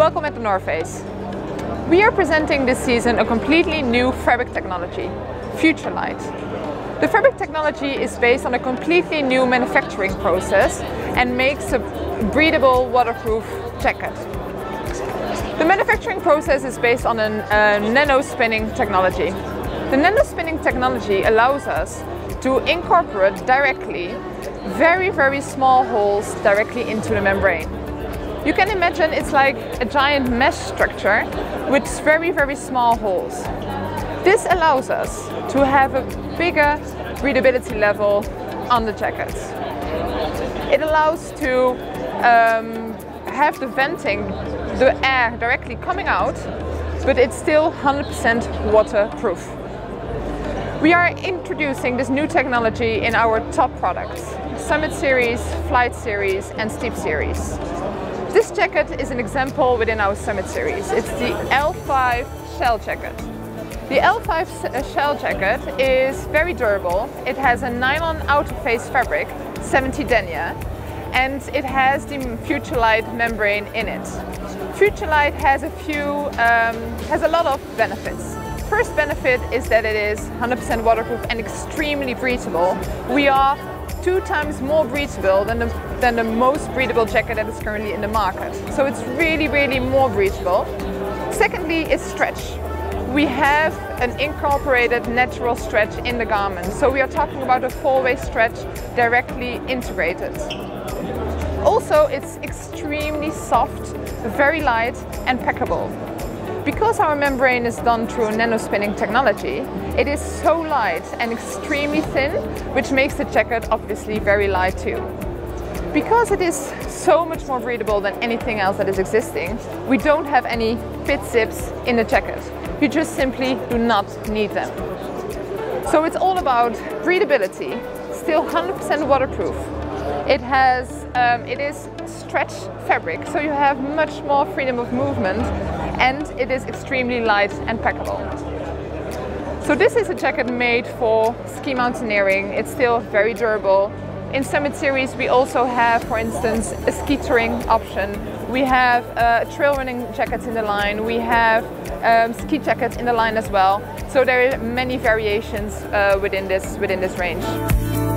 Welcome at the North Face. We are presenting this season a completely new fabric technology, FutureLite. The fabric technology is based on a completely new manufacturing process and makes a breathable, waterproof jacket. The manufacturing process is based on a nanospinning technology. The nanospinning technology allows us to incorporate directly very small holes directly into the membrane. You can imagine it's like a giant mesh structure with very small holes. This allows us to have a bigger breathability level on the jacket. It allows to have the venting, the air directly coming out, but it's still 100% waterproof. We are introducing this new technology in our top products: Summit Series, Flight Series and Steep Series. This jacket is an example within our Summit Series. It's the L5 shell jacket. The L5 shell jacket is very durable. It has a nylon outer face fabric, 70 denier, and it has the FutureLite membrane in it. FutureLite has a lot of benefits. First benefit is that it is 100% waterproof and extremely breathable. We are 2 times more breathable than the most breathable jacket that is currently in the market. So it's really more breathable. Secondly, it's stretch. We have an incorporated natural stretch in the garment. So we are talking about a 4-way stretch directly integrated. Also, it's extremely soft, very light and packable. Because our membrane is done through nanospinning technology, it is so light and extremely thin, which makes the jacket obviously very light too. Because it is so much more breathable than anything else that is existing, we don't have any fit zips in the jacket. You just simply do not need them. So it's all about breathability, still 100% waterproof. It is stretch fabric, so you have much more freedom of movement, and it is extremely light and packable. So this is a jacket made for ski mountaineering. It's still very durable. In Summit Series we also have, for instance, a ski touring option. We have trail running jackets in the line. We have ski jackets in the line as well. So there are many variations within this range.